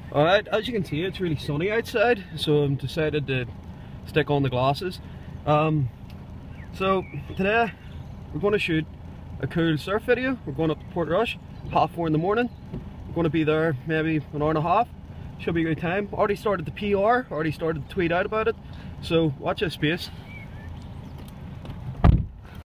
Alright, as you can see, it's really sunny outside, so I'm decided to stick on the glasses. So today we're going to shoot a cool surf video. We're going up to Portrush, 4:30 in the morning. We're going to be there maybe an hour and a half. Should be a good time. Already started the PR, already started to tweet out about it. So watch this space.